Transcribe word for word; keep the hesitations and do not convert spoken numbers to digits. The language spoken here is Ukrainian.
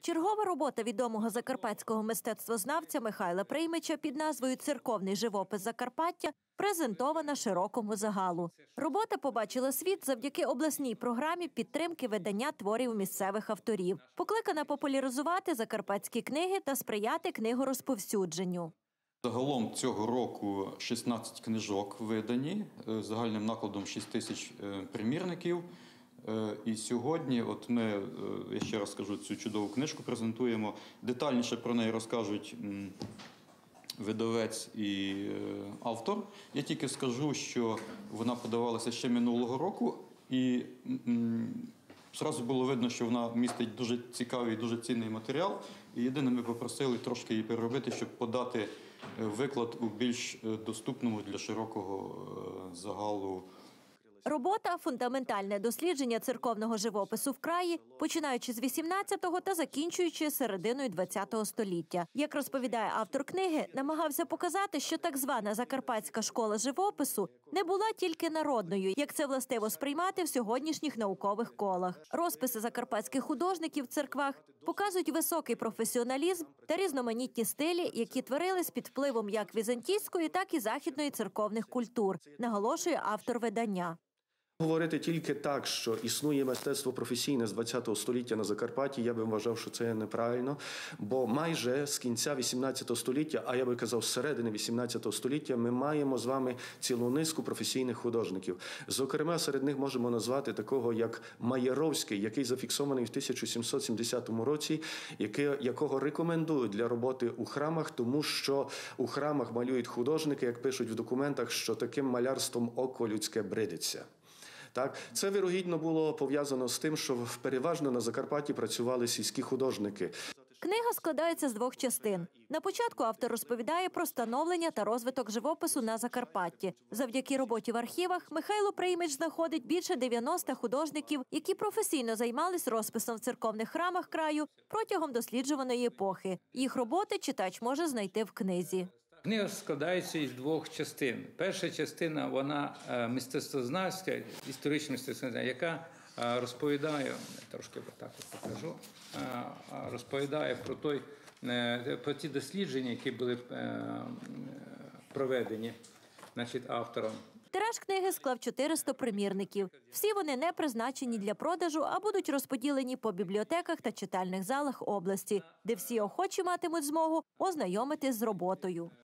Чергова робота відомого закарпатського мистецтвознавця Михайла Приймича під назвою «Церковний живопис Закарпаття» презентована широкому загалу. Робота побачила світ завдяки обласній програмі підтримки видання творів місцевих авторів, покликана популяризувати закарпатські книги та сприяти книгорозповсюдженню. Загалом цього року шістнадцять книжок видані, загальним накладом шість тисяч примірників. І сьогодні, от ми, я ще раз скажу, цю чудову книжку презентуємо. Детальніше про неї розкажуть видавець і автор. Я тільки скажу, що вона подавалася ще минулого року, і одразу було видно, що вона містить дуже цікавий, дуже цінний матеріал. І єдине, ми попросили трошки її переробити, щоб подати виклад у більш доступному для широкого загалу. Робота – фундаментальне дослідження церковного живопису в краї, починаючи з вісімнадцятого та закінчуючи серединою ХХ століття. Як розповідає автор книги, намагався показати, що так звана закарпатська школа живопису не була тільки народною, як це властиво сприймати в сьогоднішніх наукових колах. Розписи закарпатських художників в церквах показують високий професіоналізм та різноманітні стилі, які творились під впливом як візантійської, так і західної церковних культур, наголошує автор видання. Говорити тільки так, що існує мистецтво професійне з ХХ століття на Закарпатті, я би вважав, що це неправильно, бо майже з кінця вісімнадцятого століття, а я би казав, з середини вісімнадцятого століття, ми маємо з вами цілу низку професійних художників. Зокрема, серед них можемо назвати такого, як Маєровський, який зафіксований в тисяча сімсот сімдесятому році, якого рекомендують для роботи у храмах, тому що у храмах малюють художники, як пишуть в документах, що таким малярством око людське бридиться. Так, це, вірогідно, було пов'язано з тим, що переважно на Закарпатті працювали сільські художники. Книга складається з двох частин. На початку автор розповідає про становлення та розвиток живопису на Закарпатті. Завдяки роботі в архівах Михайло Приймич знаходить більше дев'яноста художників, які професійно займались розписом в церковних храмах краю протягом досліджуваної епохи. Їх роботи читач може знайти в книзі. Книга складається із двох частин. Перша частина, вона мистецтвознавська, історична мистецтвознавська, яка розповідає, трошки так от покажу, розповідає про, той, про ті дослідження, які були проведені, значить, автором. Тираж книги склав чотириста примірників. Всі вони не призначені для продажу, а будуть розподілені по бібліотеках та читальних залах області, де всі охочі матимуть змогу ознайомитись з роботою.